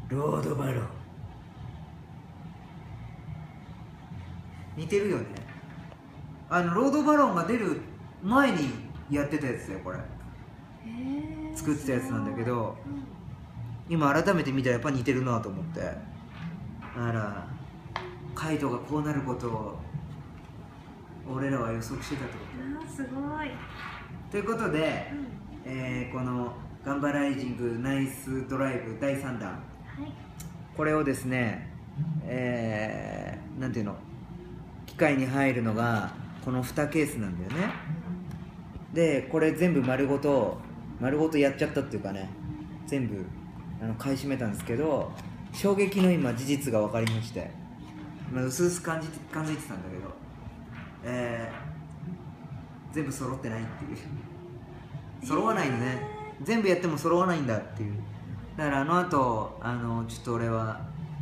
ロードバロン。似てるよね。ロードバロンが出る前にやってたやつだよこれ。作ってたやつなんだけど、今改めて見たらやっぱ似てるなと思って。あら、カイトがこうなることを俺らは予測してたってこと。 すごい。 ということで、このガンバライジングナイスドライブ第3弾、はい、これをですね、なんていうの、機械に入るのがこの2ケースなんだよね。でこれ全部丸ごとやっちゃったっていうかね、全部買い占めたんですけど、衝撃の今事実が分かりまして、うすうす感づいてたんだけど、全部揃ってないっていう揃わないのね、全部やっても揃わないんだっていう。だから後ちょっと俺は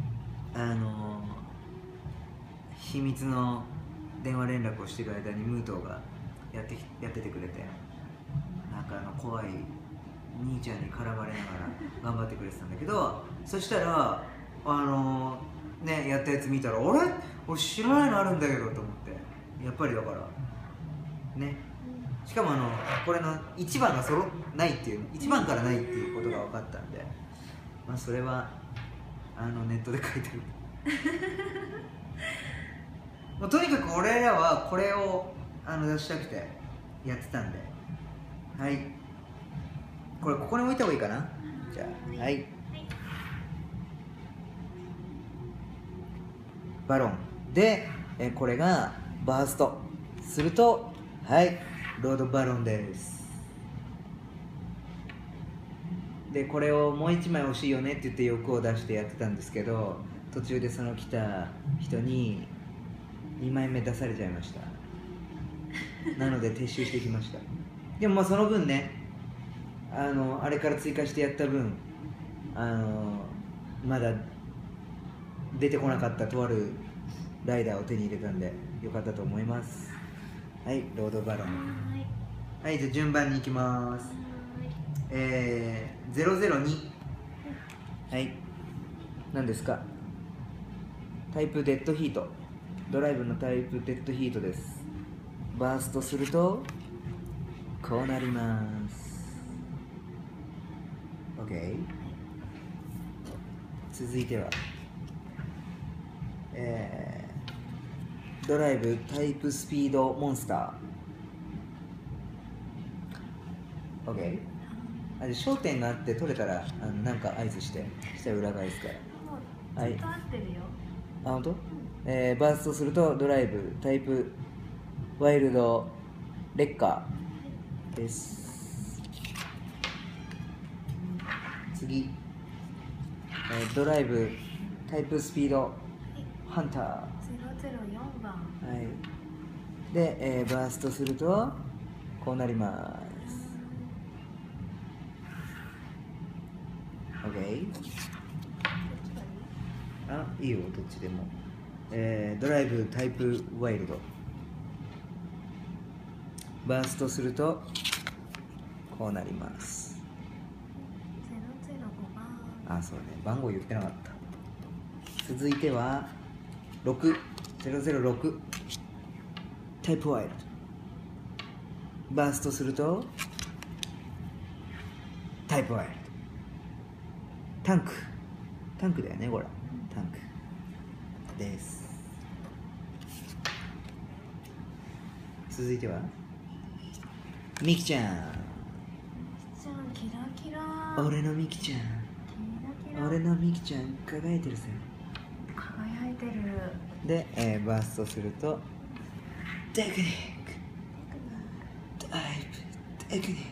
秘密の電話連絡をしてる間にムートがやっててくれて、なんか怖い兄ちゃんに絡まれながら頑張ってくれてたんだけど、そしたらね、やったやつ見たら、俺知らないのあるんだけどと思って、やっぱりだからね、しかもこれの1番が揃ないっていう、1番からないっていうことが分かったんで、まあそれはネットで書いてるもうとにかく俺らはこれを出したくてやってたんで、はい、これここに置いた方がいいかな。じゃあ、はい、バロンで、これがバーストすると、はい、ロードバロンです。でこれをもう1枚欲しいよねって言って欲を出してやってたんですけど、途中でその来た人に2枚目出されちゃいましたなので撤収してきました。でもまあその分ね、あれから追加してやった分、まだ出てこなかったとあるライダーを手に入れたんでよかったと思います。はい、ロードバロン。はい、じゃあ順番に行きます。002、はい、何ですか。タイプデッドヒート、ドライブのタイプデッドヒートです。バーストするとこうなります。 OK。 続いては、ドライブタイプスピードモンスター。 OK。 焦点があって取れたらなんか合図してしたら裏返すから。はい、ずっと合ってるよ。あ、本当？バーストするとドライブタイプワイルドレッカーです。次、ドライブタイプスピードハンター 004番。 はい。で、バーストするとこうなります。 OK。 あ、いいよ、どっちでも。ドライブタイプワイルドバーストするとこうなります。 005番。 あ、そうね、番号言ってなかった。続いては006タイプワイルドバーストするとタイプワイルドタンクだよね、これタンクです。続いてはミキちゃん。 キラキラ。 俺のミキちゃん、 キラキラ。 俺のミキちゃん輝いてるぜ。 輝いてる。 で、バーストするとテクニックタイプテクニック。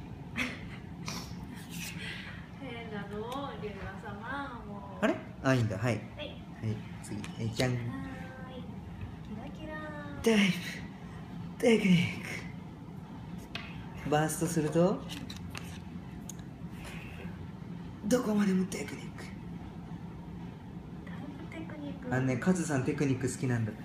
変なの、リュウガ様。もうあれ、あ、いいんだ。はい、 はい、 はい、次、じゃん。 キラキラ。 タイプテクニックバーストするとどこまでもテクニック。 タイプテクニック。 ね、カズさんテクニック好きなんだって。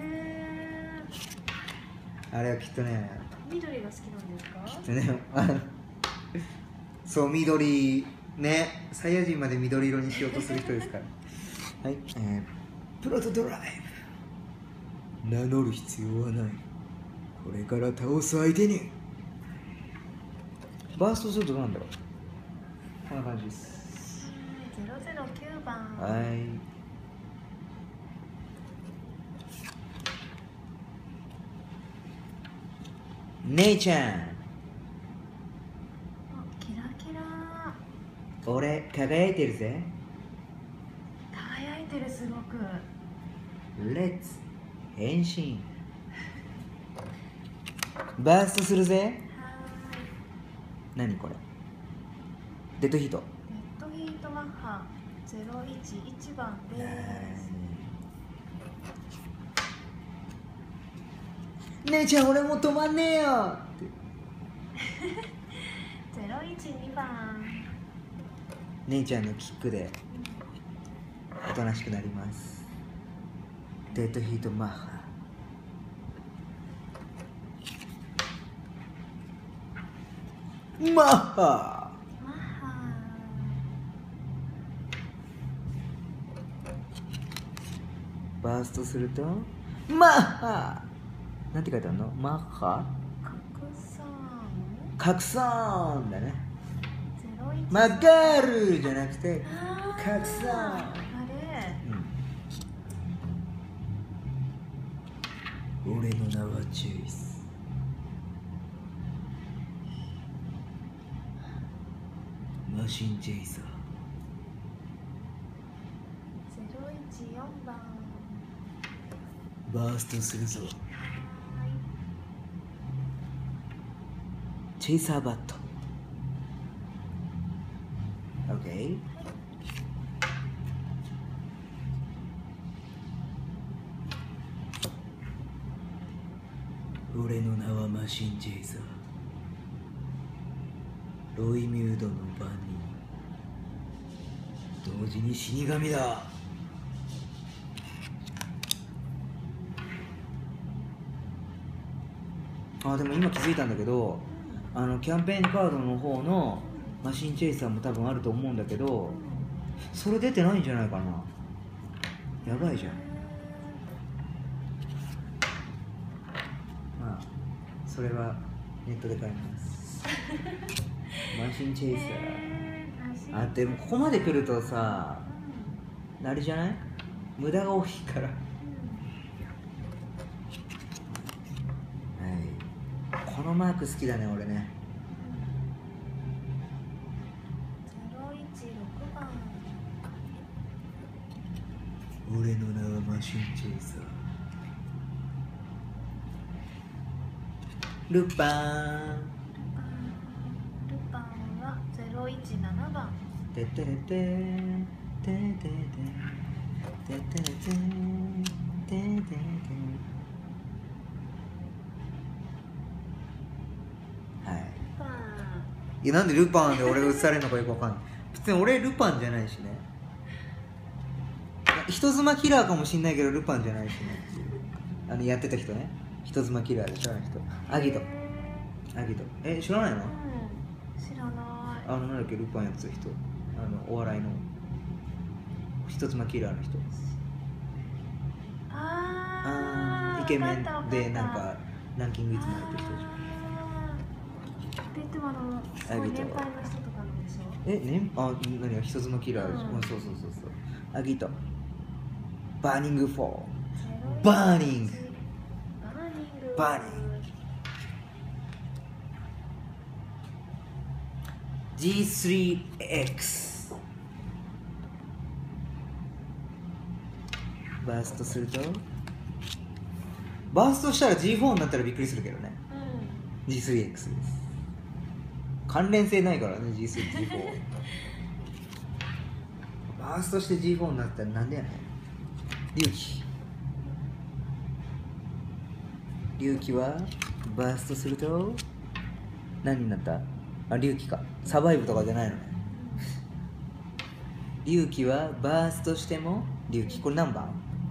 あれはきっとね、 緑が好きなんですか？ きっとね、そう、緑ね、サイヤ人まで緑色にしようとする人ですからはい、プロトドライブ名乗る必要はない。これから倒す相手にバーストするとどうなんだろう。こんな感じです。 009番。 はい。姉ちゃん。 キラキラ。 俺輝いてるぜ。 輝いてる、すごく。 レッツ変身。バーストするぜ。 はい。 何これ。デッドヒート。 デッドヒートマッハ011番です。 姉ちゃん俺も止まんねえよ 012番。 姉ちゃんのキックでおとなしくなります。デッドヒートマッハ。マッハ。 マッハ。 バーストするとマッハ。なんて書いてあるの？マッハ？拡散だね。マガールじゃなくて拡散。 あれ、 俺の名はチェイス。マシンチェイサー。 014番。 バーストするぞ。チェイサーバット。OK。俺の名はマシンチェイサー。ロイミュードの番人。同時に死神だ。あ、でも今気づいたんだけど、キャンペーンカードの方のマシンチェイサーも多分あると思うんだけど、それ出てないんじゃないかな。やばいじゃん。まあそれはネットで買いますマシンチェイサー。あ、でもここまで来るとさ、あれじゃない？無駄が多いから。このマーク好きだね、俺ね。 016番。 俺の名はマシンチェイサー。ルパン。 ルパンは017番。 ててれてててててててててて。いや、なんでルパンで俺が映されるのかよくわかんない。別に俺ルパンじゃないしね。人妻キラーかもしんないけどルパンじゃないしね。やってた人ね。人妻キラーでしょ、あの人。アギト。アギト。知らないの？ 知らない。 なんだっけ、ルパンやってた人。お笑いの人妻キラーの人。イケメンでなんかランキングいつもやってる人じゃん。 でもすごい年配の人とかなんでしょ？ 何が人妻キラーでしょ。そうそうそうそう。アギト。バーニング4。バーニング。バーニング。G3X。バーストするとバーストしたら G4 になったらびっくりするけどね。G3X です。関連性ないからね、G3、G4 バーストして G4 になったらなんでやねん。龍騎はバーストすると何になった？龍騎か。サバイブとかじゃないのね。龍騎はバーストしても龍騎。これ何番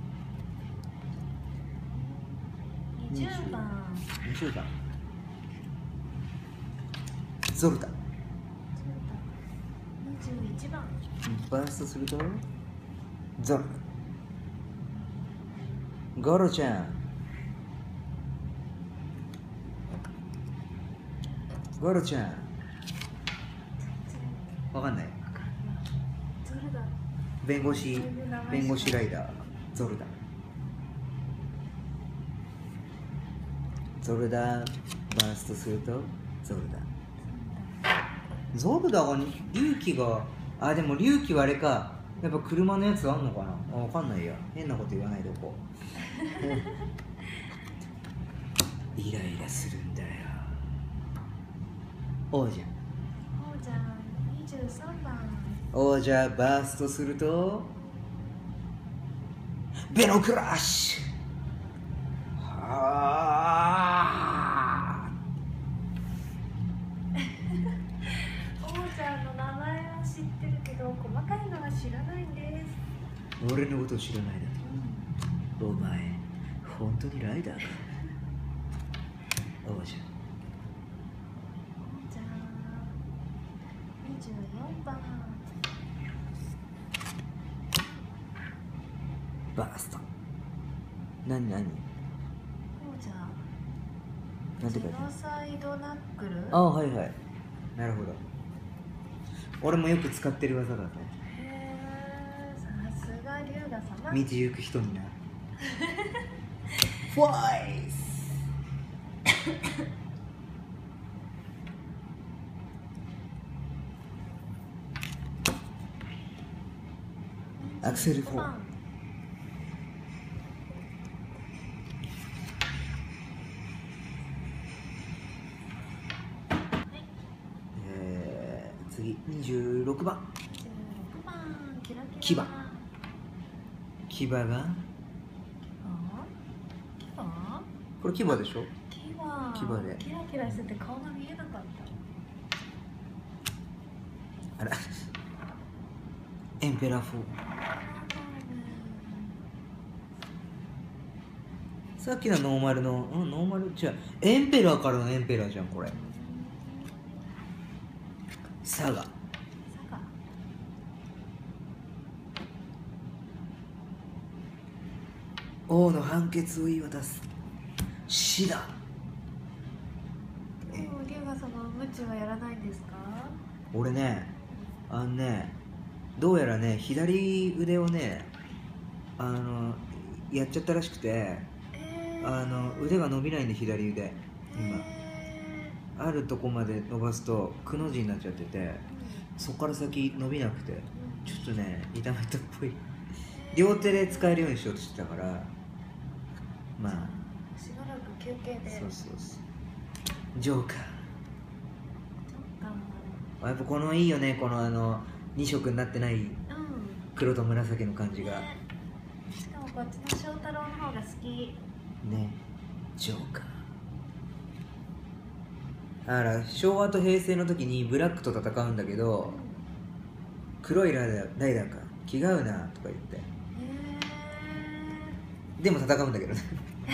？20番。 20番。ゾルタ。 27 バーストするとゾルゴロちゃんゴロちゃんわかんない。 ゾルだ。 弁護士ライダーゾルダバーストするとゾルダが龍騎がでも龍騎はあれか、やっぱ車のやつあんのかな。わかんないや、変なこと言わないでおこうイライラするんだよ。王者 23番。 王者バーストするとベノクラッシュ。 王者の名前は知ってるけど細かいのは知らないんです。 俺のことを知らないだと、お前本当にライダーか。王者 24番。 バースト。何王者なんて書いてある。 ジェノサイドナックル。 はいはい、なるほど。俺もよく使ってる技だね。 へー、さすが龍河様。 道行く人になファイスアクセル4。次26番。牙がこれ牙でしょ。牙でキラキラしてて顔が見えなかった。 あらエンペラー4。さっきのノーマルのノーマルじゃエンペラーからのエンペラーじゃんこれ。サガ王の判決を言い渡す死だ。 龍河様、ムチはやらないんですか。 俺ねどうやらね左腕をねやっちゃったらしくて、腕が伸びないんで左腕今あるとこまで伸ばすとくの字になっちゃってて、そこから先伸びなくてちょっとね痛めたっぽい。両手で使えるようにしようとしてたから、まあしばらく休憩で。 そうジョーカー。やっぱこのいいよね、この2色になってない黒と紫の感じが、 しかもこっちの翔太郎の方が好きね。ジョーカー。昭和と平成の時にブラックと戦うんだけど、黒いライダーか気が合うなとか言って、でも戦うんだけどね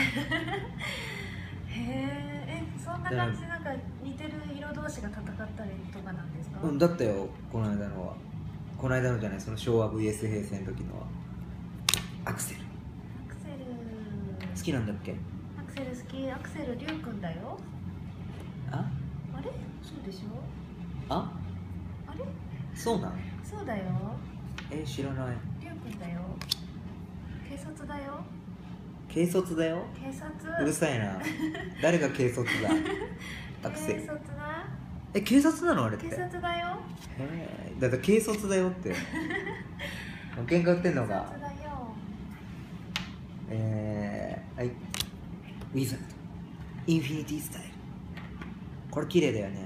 そんな感じでなんか似てる色同士が戦ったりとかなんですか。 だったよ、この間のじゃない、その昭和 VS 平成の時のは。アクセル好きなんだっけ。 アクセル好き。アクセル龍君だよ。あれそうでしょ。あれそうなん。 そうだよ。 知らない。 龍君だよ。警察だよ。 警察だよ。 警察。 うるさいな誰が警察だアクセル。 警察だ。 警察なのあれって。 警察だよ。 だって警察だよって喧嘩売ってんのか。 警察だよ。 はい、ウィザードインフィニティスタイル。これ綺麗だよね。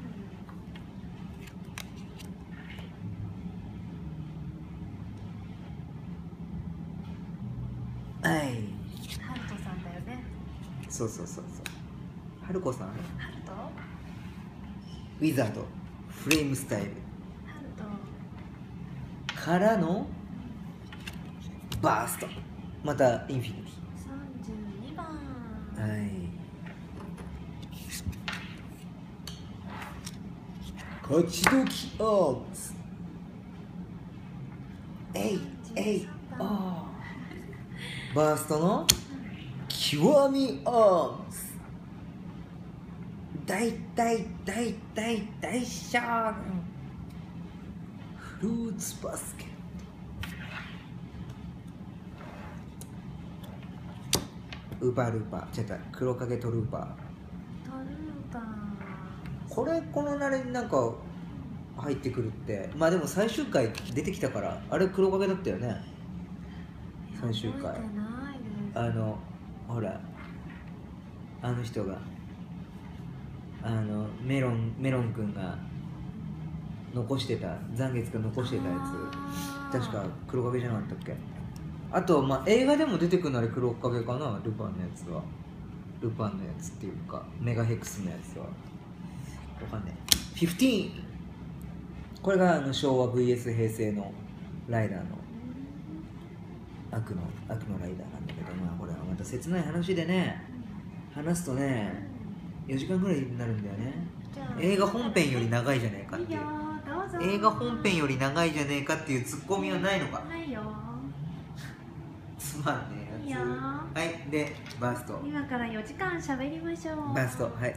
はい、 ハルトさんだよね。 そうハルコさん。 ハルト。 ウィザードフレームスタイルハルトからのバースト、またインフィニテ 32番。 ィ。はい、勝ち時オーズえいえいあーバーストの極みアームズ大シャーフルーツバスケットウーパールーパー違った黒影トルーパーこのなれになんか入ってくるってまあでも最終回出てきたからあれ黒影だったよね最終回ほらあの人がメロンくんが残してた残月が残してたやつ確か黒影じゃなかったっけあとまあ映画でも出てくるのあれ黒影かなルパンのやつはルパンのやつっていうかメガヘックスのやつはわかんない15これが昭和 VS 平成のライダーの悪のライダーなんだけどまあこれはまた切ない話でね話すとね4時間ぐらいになるんだよね映画本編より長いじゃねえかっていう映画本編より長いじゃねえかっていうツッコミはないのかないよつまんねえやつはいでバースト今から4時間喋りましょうバーストはい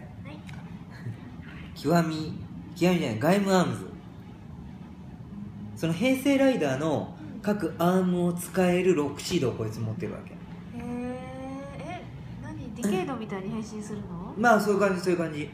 極みじゃないガイムアームズその平成ライダーの各アームを使えるロックシードをこいつ持ってるわけ何ディケイドみたいに変身するのまあそういう感じ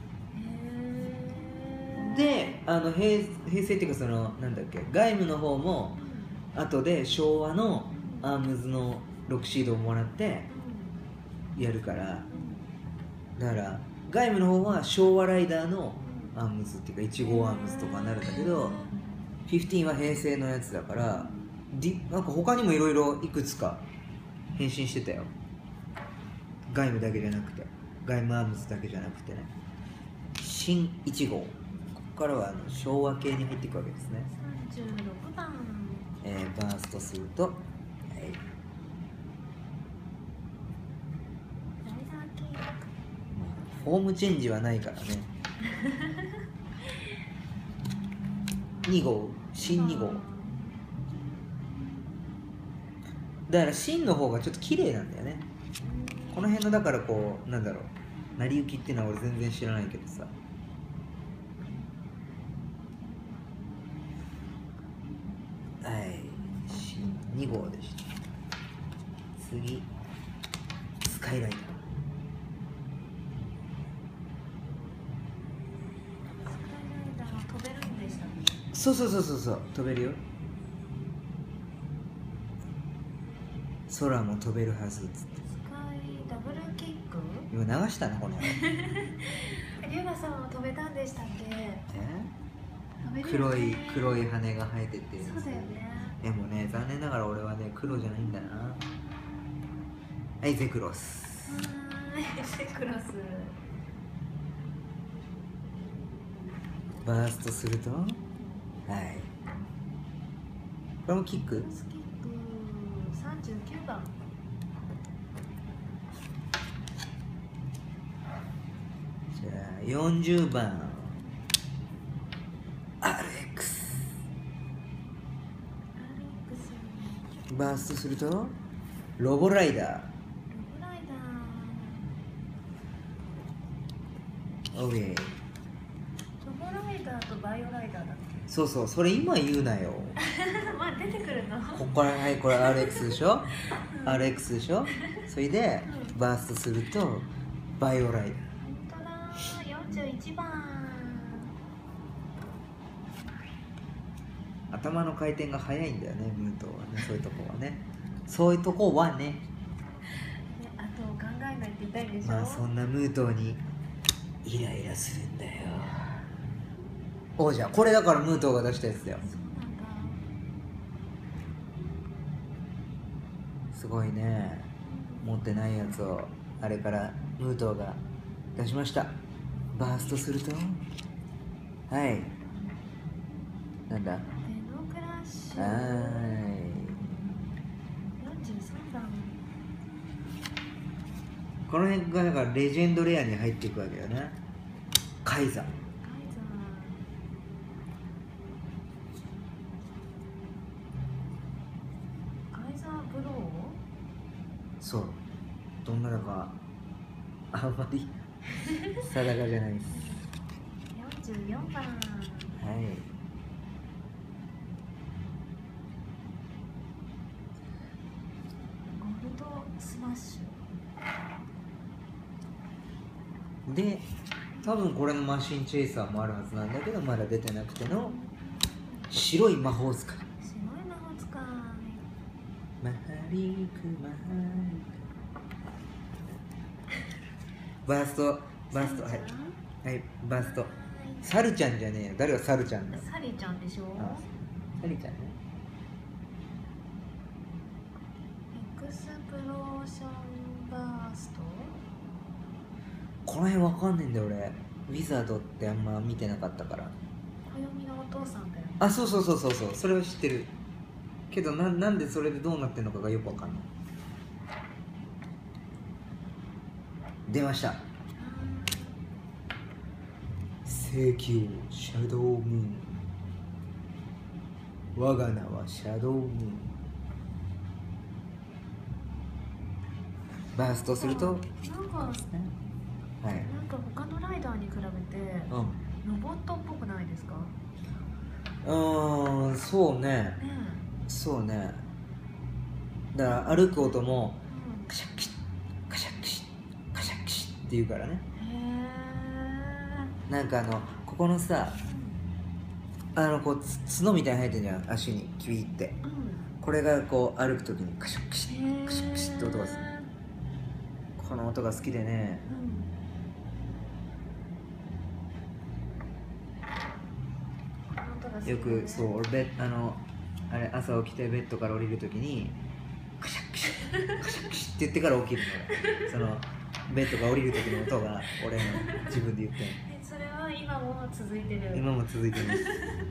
で平成っていうかそのなんだっけガイムの方も後で昭和のアームズのロックシードをもらってやるからだからガイムの方は昭和ライダーのアームズっていうか1号アームズとかになるんだけど15は平成のやつだからなんか他にもいろいろいくつか変身してたよガイムだけじゃなくてガイムアームズだけじゃなくてね新1号ここからは昭和系に入っていくわけですね 36番バーストすると、フォームチェンジはないからね2号新2号だから新の方がちょっと綺麗なんだよねこの辺のだからこうなんだろう成り行きっていうのは俺全然知らないけどさはい新2号でした次スカイライダー飛べるんでしたっけそう飛べるよ空も飛べるはずっつってスカイダブルキック今流したなこの龍馬さんは飛べたんでしたっけ黒い羽が生えててそうだよねでもね残念ながら俺はね黒じゃないんだなはいゼクロスゼクロスバーストするとはいこれもキックスキック39番じゃあ40番アレックスバーストするとロボライダーオーケーロボライダーとバイオライダーだっけそうそれ今言うなよまあ出てくるのここからはいこれ RX でしょ、RX でしょそれでバーストするとバイオライダー本当だ41番頭の回転が速いんだよねムートはねそういうとこはねそういうとこはねあと考えないって言いたいんでしょまあそんなムートにイライラするんだよおじゃこれだからムートが出したやつだよそうなんだすごいね持ってないやつをあれからムートが出しましたバーストするとはいなんだデノクラッシュはい 43番この辺がだからレジェンドレアに入っていくわけよねカイザーそう、どんなだかあんまり定かじゃないです。 44番。 はい。 ゴールドスマッシュで、多分これのマシンチェイサーもあるはずなんだけど、まだ出てなくての白い魔法使い。 白い魔法使い。 マハリクマハリク。バーストはいはい、バースト。サルちゃんじゃねえよ。誰がサルちゃんだ。 サリちゃんでしょ。 サリちゃんね。 エクスプローションバースト。 この辺わかんねえんだよ俺。ウィザードってあんま見てなかったから。 暦のお父さんだよ。 あ、そうそれは知ってるけど、なんでそれでどうなってんのかがよくわかんない。出ました。聖騎王シャドウムーン。我が名はシャドウムーン。バーストするとなんかはい、 なんか他のライダーに比べてロボットっぽくないですか？ そうね、そうね。だから歩く音もカシャッキシッカシャッキシッカシャッキシッって言うからね。なんかここのさ、こう角みたいに生えてんじゃん、足にキュイって、これがこう歩くときにカシャッキシッカシャッキシッって音がする。この音が好きでね、よくそう俺あれ朝起きてベッドから降りるときにカシャッキシッカシャッキシッって言ってから起きるの。そのベッドが降りる時の音が俺の自分で言ってん。 それは今も続いてる？ 今も続いてます。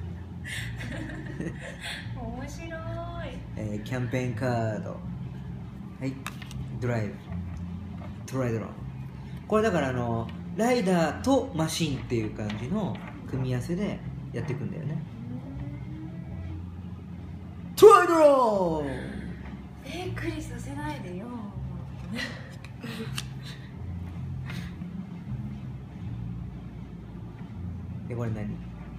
面白い。 キャンペーンカード、はい、ドライブトライドロン。これだからライダーとマシンっていう感じの組み合わせでやっていくんだよね。トライドロン。 びっくりさせないでよ。 でこれ何？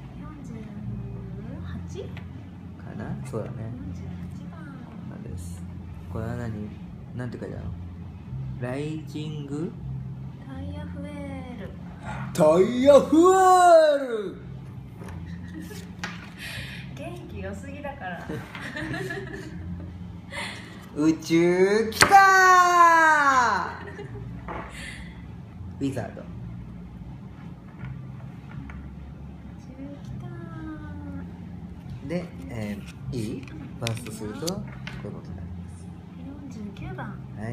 48？ かな？そうだね。 48番なんです。これはなんて書いてあるの？ライジングタイヤフエール。 タイヤフエール。 元気良すぎだから宇宙来たー。ウィザード。で、いい？バーストするとこういうことになります。 49番。 はい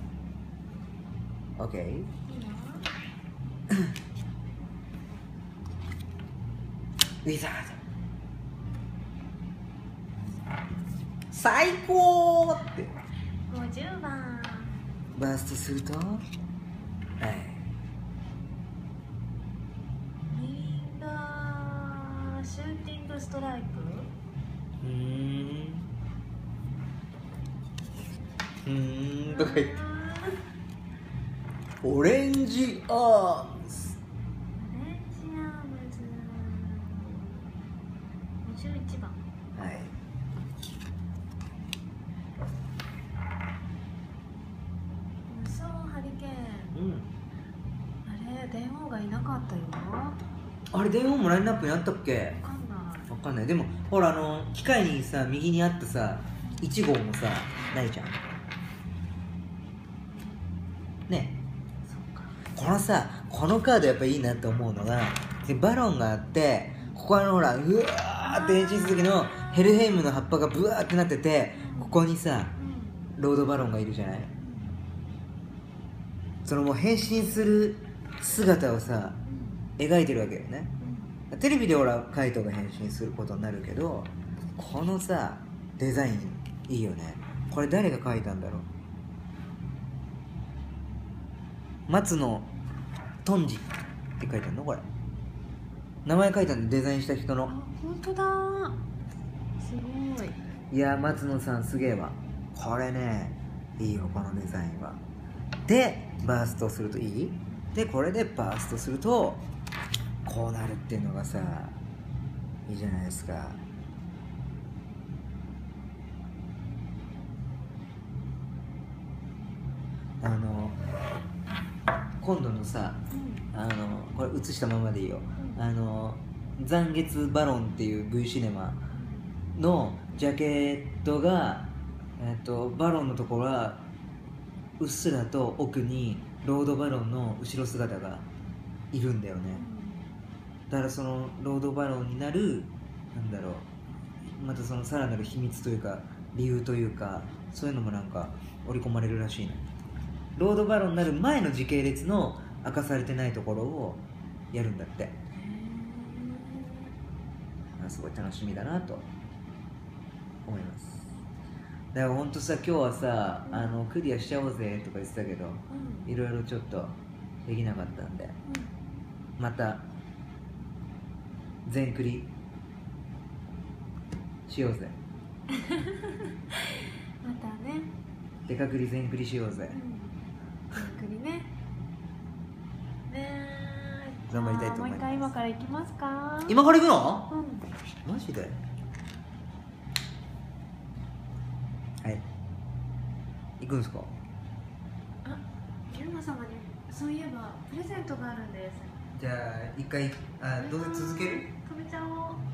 。OK。 いいよ。 ウィザード。最高って。 50番。 バーストすると、はい。 みんなシューティングストライク。 とか言って。オレンジアームズ。 オレンジアームズ。51番。 はい。 無双ハリケーン。あれ電王がいなかったよ。 あれ電王もラインナップにあったっけ？ わかんない。でもほら機械にさ右にあったさ1号もさないじゃんね。このさこのカードやっぱいいなって思うのが、バロンがあってここほらうわーって変身する時のヘルヘイムの葉っぱがブワーってなってて、ここにさロードバロンがいるじゃない。そのもう変身する姿をさ描いてるわけよね。テレビでほらカイトが変身することになるけど、このさデザインいいよね。これ誰が描いたんだろう。松野頓二って書いてあるの？これ名前書いたんで、デザインした人の。 あ、本当だ。すごい。 いや松野さんすげえわ。これねいいよこのデザインは。でバーストするといい？でこれでバーストするとこうなるっていうのがさ、いいじゃないですか。今度のさ、これ映したままでいいよ。残月バロンっていう V シネマのジャケットが、バロンのところはうっすらと奥にロードバロンの後ろ姿がいるんだよね。だからそのロードバロンになる、なんだろう、またそのさらなる秘密というか理由というか、そういうのもなんか織り込まれるらしいの。ロードバロンになる前の時系列の明かされてないところをやるんだって。すごい楽しみだなと思います。だからほんとさ、今日はさ、クリアしちゃおうぜとか言ってたけど、いろいろちょっとできなかったんで、また全クリしようぜ。 またね、 デカクリ全クリしようぜ。 全クリね。 頑張りたいと思います。 もう一回今から行きますか？ 今から行くの？マジで？はい。行くんですか？ あ、ゆうま様にそういえばプレゼントがあるんです。 じゃあ一回、どうせ続ける？ 止めちゃおう。